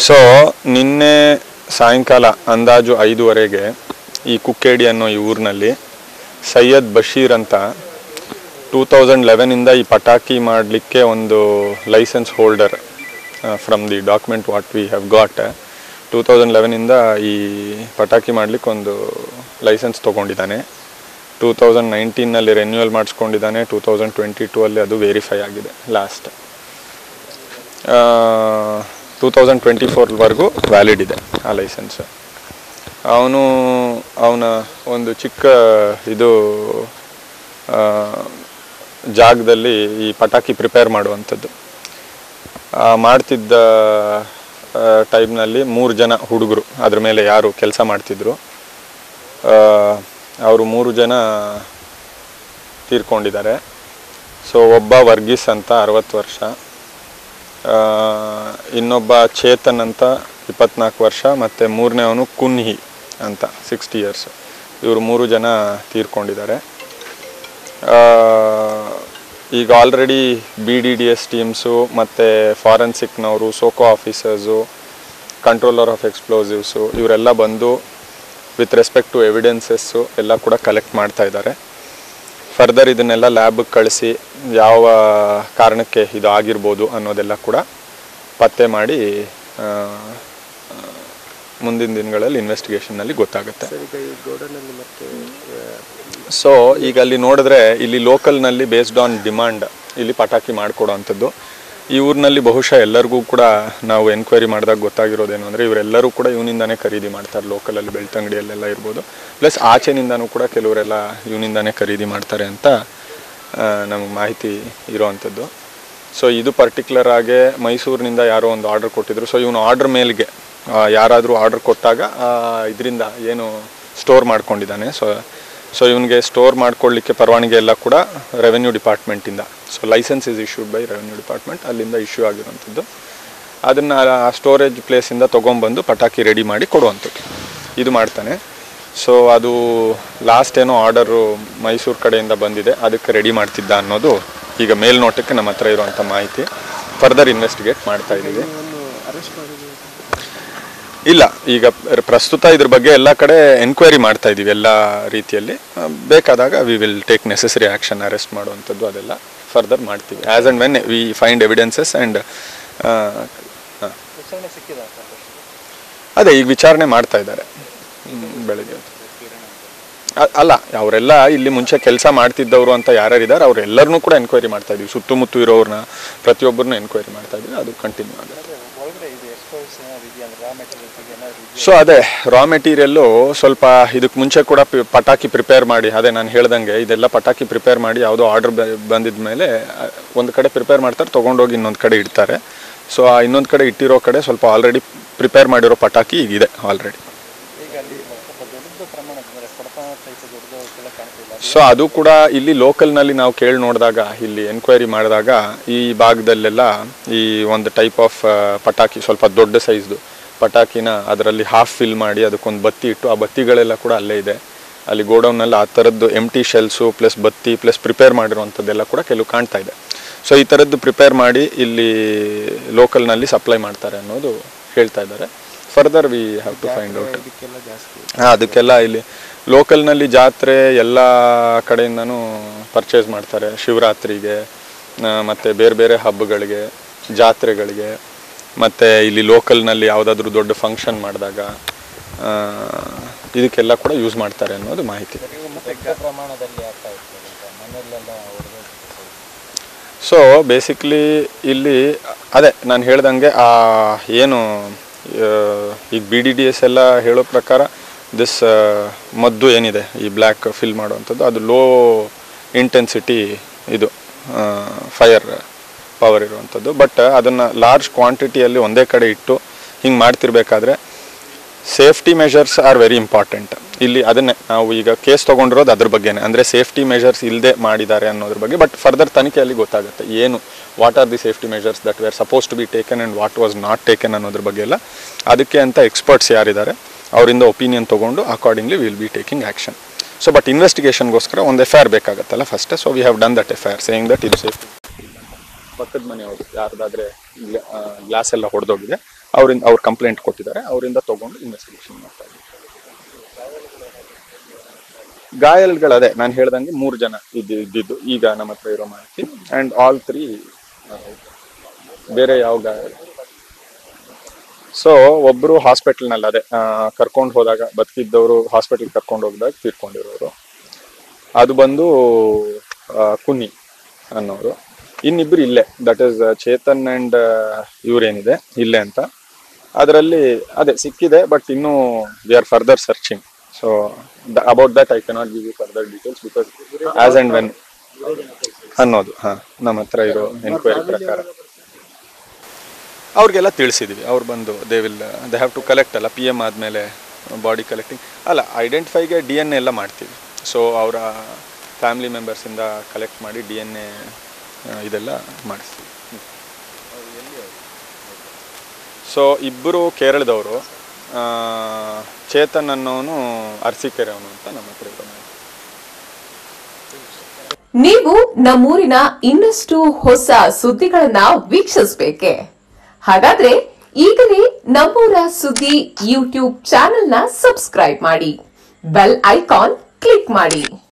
So ನಿನ್ನೆ ಸಾಯಂಕಾಲ ಅಂದಾಜು 5:15 ಈ ಕುಕ್ಕೇಡಿ ಅನ್ನೋ ಈ ಊರಿನಲ್ಲಿ ಸೈಯದ್ ಬಶೀರ್ ಅಂತ 2011 ಈ ಪಟಾಕಿ ಮಾಡಲಿಕ್ಕೆ ಒಂದು license holder from the document what we have got 2011 ಈ ಪಟಾಕಿ ಮಾಡಲಿಕ್ಕೆ ಒಂದು ಲೈಸೆನ್ಸ್ ತೊಗೊಂಡಿದ್ದಾನೆ. 2019 ರೆನ್ಯೂವಲ್ ಮಾಡಿಸ್ಕೊಂಡಿದ್ದಾನೆ. 2022 ಅದು ವೆರಿಫೈ ಆಗಿದೆ. ಲಾಸ್ಟ್ 2024ವರೆಗೂ ವ್ಯಾಲಿಡ್ ಇದೆ ಆ ಲೈಸೆನ್ಸ್. ಅವನ ಒಂದು ಚಿಕ್ಕ ಇದು ಜಾಗದಲ್ಲಿ ಈ ಪಟಾಕಿ ಪ್ರಿಪೇರ್ ಮಾಡುವಂಥದ್ದು ಮಾಡ್ತಿದ್ದ ಟೈಮ್ನಲ್ಲಿ 3 ಜನ ಹುಡುಗರು ಅದ್ರ ಮೇಲೆ ಯಾರು ಕೆಲಸ ಮಾಡ್ತಿದ್ರು, ಅವರು 3 ಜನ ತೀರ್ಕೊಂಡಿದ್ದಾರೆ. ಸೊ ಒಬ್ಬ ವರ್ಗೀಸ್ ಅಂತ 60 ವರ್ಷ, ಇನ್ನೊಬ್ಬ ಚೇತನ್ ಅಂತ 24 ವರ್ಷ, ಮತ್ತು ಮೂರನೇವನು ಕುನ್ಹಿ ಅಂತ 60 ಇಯರ್ಸ್. ಇವರು 3 ಜನ ತೀರ್ಕೊಂಡಿದ್ದಾರೆ. ಈಗ ಆಲ್ರೆಡಿ BDDS ಟೀಮ್ಸು ಮತ್ತು ಫಾರೆನ್ಸಿಕ್ನವರು, SOCO officers, controller of explosives ಇವರೆಲ್ಲ ಬಂದು ವಿತ್ ರೆಸ್ಪೆಕ್ಟ್ ಟು ಎವಿಡೆನ್ಸಸ್ಸು ಎಲ್ಲ ಕೂಡ ಕಲೆಕ್ಟ್ ಮಾಡ್ತಾ ಇದ್ದಾರೆ. ಫರ್ದರ್ ಇದನ್ನೆಲ್ಲ ಲ್ಯಾಬ್ಗೆ ಕಳಿಸಿ ಯಾವ ಕಾರಣಕ್ಕೆ ಇದು ಆಗಿರ್ಬೋದು ಅನ್ನೋದೆಲ್ಲ ಕೂಡ ಪತ್ತೆ ಮಾಡಿ ಮುಂದಿನ ದಿನಗಳಲ್ಲಿ ಇನ್ವೆಸ್ಟಿಗೇಷನ್ನಲ್ಲಿ ಗೊತ್ತಾಗುತ್ತೆ. ಸೊ ಈಗ ಅಲ್ಲಿ ನೋಡಿದ್ರೆ ಇಲ್ಲಿ ಲೋಕಲ್ನಲ್ಲಿ ಬೇಸ್ಡ್ ಆನ್ ಡಿಮಾಂಡ್ ಇಲ್ಲಿ ಪಟಾಕಿ ಮಾಡಿಕೊಡೋ ಅಂಥದ್ದು. ಈ ಊರಿನಲ್ಲಿ ಬಹುಶಃ ಎಲ್ಲರಿಗೂ ಕೂಡ ನಾವು ಎನ್ಕ್ವೈರಿ ಮಾಡಿದಾಗ ಗೊತ್ತಾಗಿರೋದೇನು ಅಂದರೆ ಇವರೆಲ್ಲರೂ ಕೂಡ ಇವನಿಂದಾನೇ ಖರೀದಿ ಮಾಡ್ತಾರೆ. ಲೋಕಲಲ್ಲಿ ಬೆಳ್ತಂಗಡಿಯಲ್ಲೆಲ್ಲ ಇರ್ಬೋದು, ಪ್ಲಸ್ ಆಚೆನಿಂದನೂ ಕೂಡ ಕೆಲವರೆಲ್ಲ ಇವನಿಂದಾನೇ ಖರೀದಿ ಮಾಡ್ತಾರೆ ಅಂತ ನಮಗೆ ಮಾಹಿತಿ ಇರೋವಂಥದ್ದು. ಸೊ ಇದು ಪರ್ಟಿಕ್ಯುಲರ್ ಆಗಿ ಮೈಸೂರಿನಿಂದ ಯಾರೋ ಒಂದು ಆರ್ಡರ್ ಕೊಟ್ಟಿದ್ರು. ಸೊ ಇವನು ಆರ್ಡ್ರ್ ಮೇಲ್ಗೆ ಯಾರಾದರೂ ಆರ್ಡರ್ ಕೊಟ್ಟಾಗ ಇದರಿಂದ ಏನು ಸ್ಟೋರ್ ಮಾಡ್ಕೊಂಡಿದ್ದಾನೆ. ಸೊ ಇವನಿಗೆ ಸ್ಟೋರ್ ಮಾಡ್ಕೊಳ್ಳಿಕ್ಕೆ ಪರವಾನಗಿ ಎಲ್ಲ ಕೂಡ ರೆವೆನ್ಯೂ ಡಿಪಾರ್ಟ್ಮೆಂಟಿಂದ, so license is issued by revenue department, ಅಲ್ಲಿಂದ ಇಶ್ಯೂ ಆಗಿರುವಂಥದ್ದು. ಅದನ್ನು ಆ ಸ್ಟೋರೇಜ್ ಪ್ಲೇಸಿಂದ ತೊಗೊಂಬಂದು ಪಟಾಕಿ ರೆಡಿ ಮಾಡಿ ಕೊಡುವಂಥದ್ದು ಇದು ಮಾಡ್ತಾನೆ. ಸೊ ಅದು ಲಾಸ್ಟ್ ಏನೋ ಆರ್ಡರು ಮೈಸೂರು ಕಡೆಯಿಂದ ಬಂದಿದೆ, ಅದಕ್ಕೆ ರೆಡಿ ಮಾಡ್ತಿದ್ದ ಅನ್ನೋದು ಈಗ ಮೇಲ್ನೋಟಕ್ಕೆ ನಮ್ಮ ಹತ್ರ ಇರುವಂಥ ಮಾಹಿತಿ. ಫರ್ದರ್ ಇನ್ವೆಸ್ಟಿಗೇಟ್ ಮಾಡ್ತಾ ಇದ್ದೀವಿ. ಇಲ್ಲ, ಈಗ ಪ್ರಸ್ತುತ ಇದ್ರ ಬಗ್ಗೆ ಎಲ್ಲ ಕಡೆ ಎನ್ಕ್ವೈರಿ ಮಾಡ್ತಾ ಇದ್ದೀವಿ. ಎಲ್ಲ ರೀತಿಯಲ್ಲಿ ಬೇಕಾದಾಗ we will take necessary action, arrest ಮಾಡುವಂಥದ್ದು ಅದೆಲ್ಲ ಫರ್ದರ್ ಮಾಡ್ತೀವಿ as and when we find evidences. And ಅದೇ ಈಗ ವಿಚಾರಣೆ ಮಾಡ್ತಾ ಇದ್ದಾರೆ ಬೆಳಗ್ಗೆ. ಅಲ್ಲ, ಅವರೆಲ್ಲ ಇಲ್ಲಿ ಮುಂಚೆ ಕೆಲಸ ಮಾಡ್ತಿದ್ದವರು ಅಂತ ಯಾರ್ಯಾರಿದ್ದಾರೆ ಅವರೆಲ್ಲರನ್ನೂ ಕೂಡ ಎನ್ಕ್ವೈರಿ ಮಾಡ್ತಾ ಇದ್ದೀವಿ. ಸುತ್ತಮುತ್ತ ಇರೋರನ್ನ ಪ್ರತಿಯೊಬ್ಬರನ್ನೂ ಎನ್ಕ್ವೈರಿ ಮಾಡ್ತಾ ಇದ್ದೀವಿ. ಅದು ಕಂಟಿನ್ಯೂ ಆಗುತ್ತೆ. ಸೊ ಅದೇ ರಾ ಮೆಟೀರಿಯಲ್ಲು ಸ್ವಲ್ಪ ಇದಕ್ಕೆ ಮುಂಚೆ ಕೂಡ ಪಟಾಕಿ ಪ್ರಿಪೇರ್ ಮಾಡಿ, ಅದೇ ನಾನು ಹೇಳ್ದಂಗೆ ಇದೆಲ್ಲ ಪಟಾಕಿ ಪ್ರಿಪೇರ್ ಮಾಡಿ ಯಾವುದೋ ಆರ್ಡರ್ ಬಂದಿದ ಮೇಲೆ ಒಂದು ಕಡೆ ಪ್ರಿಪೇರ್ ಮಾಡ್ತಾರೆ, ತೊಗೊಂಡೋಗಿ ಇನ್ನೊಂದು ಕಡೆ ಇಡ್ತಾರೆ. ಸೊ ಆ ಇನ್ನೊಂದು ಕಡೆ ಇಟ್ಟಿರೋ ಕಡೆ ಸ್ವಲ್ಪ ಆಲ್ರೆಡಿ ಪ್ರಿಪೇರ್ ಮಾಡಿರೋ ಪಟಾಕಿ ಈಗಿದೆ ಆಲ್ರೆಡಿ. ಸೊ ಅದು ಕೂಡ ಇಲ್ಲಿ ಲೋಕಲ್ನಲ್ಲಿ ನಾವು ಕೇಳಿ ನೋಡಿದಾಗ, ಇಲ್ಲಿ ಎನ್ಕ್ವೈರಿ ಮಾಡಿದಾಗ ಈ ಭಾಗದಲ್ಲೆಲ್ಲ ಈ ಒಂದು ಟೈಪ್ ಆಫ್ ಪಟಾಕಿ, ಸ್ವಲ್ಪ ದೊಡ್ಡ ಸೈಜ್ದು ಪಟಾಕಿನ ಅದರಲ್ಲಿ ಹಾಫ್ ಫಿಲ್ ಮಾಡಿ ಅದಕ್ಕೊಂದು ಬತ್ತಿ ಇಟ್ಟು, ಆ ಬತ್ತಿಗಳೆಲ್ಲ ಕೂಡ ಅಲ್ಲೇ ಇದೆ. ಅಲ್ಲಿ ಗೋಡೌನಲ್ಲಿ ಆ ಥರದ್ದು ಎಂಟಿ ಶೆಲ್ಸು ಪ್ಲಸ್ ಬತ್ತಿ ಪ್ಲಸ್ ಪ್ರಿಪೇರ್ ಮಾಡಿರುವಂಥದ್ದೆಲ್ಲ ಕೂಡ ಕೆಲವು ಕಾಣ್ತಾ ಇದೆ. ಸೊ ಈ ಥರದ್ದು ಪ್ರಿಪೇರ್ ಮಾಡಿ ಇಲ್ಲಿ ಲೋಕಲ್ನಲ್ಲಿ ಸಪ್ಲೈ ಮಾಡ್ತಾರೆ ಅನ್ನೋದು ಹೇಳ್ತಾ ಇದ್ದಾರೆ. Further we have to find out. ಅದಕ್ಕೆಲ್ಲ ಇಲ್ಲಿ ಲೋಕಲ್ನಲ್ಲಿ ಜಾತ್ರೆ ಎಲ್ಲ ಕಡೆಯಿಂದನೂ ಪರ್ಚೇಸ್ ಮಾಡ್ತಾರೆ. ಶಿವರಾತ್ರಿಗೆ ಮತ್ತು ಬೇರೆ ಬೇರೆ ಹಬ್ಬಗಳಿಗೆ, ಜಾತ್ರೆಗಳಿಗೆ, ಮತ್ತು ಇಲ್ಲಿ ಲೋಕಲ್ನಲ್ಲಿ ಯಾವುದಾದ್ರೂ ದೊಡ್ಡ ಫಂಕ್ಷನ್ ಮಾಡಿದಾಗ ಇದಕ್ಕೆಲ್ಲ ಕೂಡ ಯೂಸ್ ಮಾಡ್ತಾರೆ ಅನ್ನೋದು ಮಾಹಿತಿ. ಸೊ ಬೇಸಿಕ್ಲಿ ಇಲ್ಲಿ ಅದೇ ನಾನು ಹೇಳ್ದಂಗೆ ಏನು ಈಗ BDDS ಎಲ್ಲ ಹೇಳೋ ಪ್ರಕಾರ ದಿಸ್ ಮದ್ದು ಏನಿದೆ ಈ ಬ್ಲ್ಯಾಕ್ ಫಿಲ್ ಮಾಡುವಂಥದ್ದು, ಅದು ಲೋ ಇಂಟೆನ್ಸಿಟಿ ಇದು ಫೈರ್ ಪವರ್ ಇರುವಂಥದ್ದು. ಬಟ್ ಅದನ್ನು ಲಾರ್ಜ್ ಕ್ವಾಂಟಿಟಿಯಲ್ಲಿ ಒಂದೇ ಕಡೆ ಇಟ್ಟು ಹಿಂಗೆ ಮಾಡ್ತಿರ್ಬೇಕಾದ್ರೆ safety measures are very important. ಇಲ್ಲಿ ಅದನ್ನೇ ನಾವು ಈಗ ಕೇಸ್ ತೊಗೊಂಡಿರೋದು ಅದ್ರ ಬಗ್ಗೆನೇ, ಅಂದರೆ ಸೇಫ್ಟಿ ಮೆಷರ್ಸ್ ಇಲ್ಲದೆ ಮಾಡಿದ್ದಾರೆ ಅನ್ನೋದ್ರ ಬಗ್ಗೆ. ಬಟ್ ಫರ್ದರ್ ತನಿಖೆಯಲ್ಲಿ ಗೊತ್ತಾಗುತ್ತೆ ಏನು what are the safety measures that were suppose to be taken and what was not taken ಅನ್ನೋದ್ರ ಬಗ್ಗೆ ಎಲ್ಲ. ಅದಕ್ಕೆ ಅಂತ ಎಕ್ಸ್ಪರ್ಟ್ಸ್ ಯಾರಿದ್ದಾರೆ ಅವರಿಂದ ಒಪಿನಿಯನ್ ತೊಗೊಂಡು accordingly will be taking action. So but ಇನ್ವೆಸ್ಟಿಗೇಷನ್ಗೋಸ್ಕರ ಒಂದು FIR ಬೇಕಾಗುತ್ತಲ್ಲ first. So we have done that FIR saying that ಇದು ಸೇಫ್ಟಿ. ಪಕ್ಕದ ಮನೆಯವರು ಯಾರ್ದಾದ್ರೆ ಗ್ಲಾಸ್ ಎಲ್ಲ ಹೊಡೆದೋಗಿದೆ, ಅವ್ರು ಕಂಪ್ಲೇಂಟ್ ಕೊಟ್ಟಿದ್ದಾರೆ, ಅವರಿಂದ ತಗೊಂಡು ಇನ್ವೆಸ್ಟಿಗೇಷನ್ ಮಾಡ್ತಾ ಇದ್ದೀವಿ. ಗಾಯಾಳುಗಳು ಅದೇ ನಾನು ಹೇಳ್ದಂಗೆ 3 ಜನ ಇದ್ದಿದ್ದು ಈಗ ನಮ್ಮ ಹತ್ರ ಇರೋ ಮಾಹಿತಿ. ಅಂಡ್ ಆಲ್ 3 ಬೇರೆ ಯಾವ ಗಾಯ. ಸೊ ಒಬ್ರು ಹಾಸ್ಪಿಟಲ್ನಲ್ಲಿ ಅದೇ ಕರ್ಕೊಂಡು ಹೋದಾಗ ಬದುಕಿದ್ದವರು ಹಾಸ್ಪಿಟಲ್ ಕರ್ಕೊಂಡು ಹೋಗಿದಾಗ ತೀರ್ಕೊಂಡಿರೋರು, ಅದು ಬಂದು ಕುನ್ನಿ ಅನ್ನೋರು. ಇನ್ನಿಬ್ರು ಇಲ್ಲೇ, ದಟ್ ಈಸ್ ಚೇತನ್ ಅಂಡ್ ಇವ್ರೇನಿದೆ ಇಲ್ಲೇ ಅಂತ. ಅದರಲ್ಲಿ ಅದೇ ಸಿಕ್ಕಿದೆ, ಬಟ್ ಇನ್ನೂ we are further searching. So about that I cannot give you further details because as and when ಅನ್ನೋದು ನಮ್ಮ ಹತ್ರ ಇರೋ ಎನ್ಕ್ವೈರಿ ಪ್ರಕಾರ ಅವ್ರಿಗೆಲ್ಲ ತಿಳಿಸಿದ್ವಿ. ಅವ್ರು ಬಂದು ದೇ ಹ್ಯಾವ್ ಟು ಕಲೆಕ್ಟ್ ಅಲ್ಲ, PM ಆದಮೇಲೆ ಬಾಡಿ ಕಲೆಕ್ಟಿಂಗ್ ಅಲ್ಲ, ಐಡೆಂಟಿಫೈಗೆ DNA ಎಲ್ಲ ಮಾಡ್ತೀವಿ. ಸೊ ಅವರ ಫ್ಯಾಮಿಲಿ ಮೆಂಬರ್ಸಿಂದ ಕಲೆಕ್ಟ್ ಮಾಡಿ DNA ಇದೆಲ್ಲ ಮಾಡಿಸ್ತೀವಿ. ಸೊ ಇಬ್ಬರು ಕೇರಳದವರು, ಚೇತನ್ ಅನ್ನೋನು ಅರಸೀಕೆರೆ ಅವನು ಅಂತ ನಮ್ಮ ಹತ್ರ ಇರೋ. ನೀವು ನಮ್ಮೂರಿನ ಇನ್ನಷ್ಟು ಹೊಸ ಸುದ್ದಿಗಳನ್ನ ವೀಕ್ಷಿಸಬೇಕೆ? ಹಾಗಾದ್ರೆ ಈಗಲೇ ನಮ್ಮೂರ ಸುದ್ದಿ ಯೂಟ್ಯೂಬ್ ಚಾನೆಲ್ನ ಸಬ್ಸ್ಕ್ರೈಬ್ ಮಾಡಿ, ಬೆಲ್ ಐಕಾನ್ ಕ್ಲಿಕ್ ಮಾಡಿ.